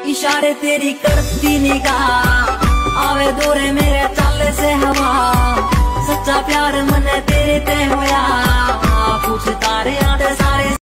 इशारे तेरी करती निगाह, आवे दूरे मेरे चाले से हवा।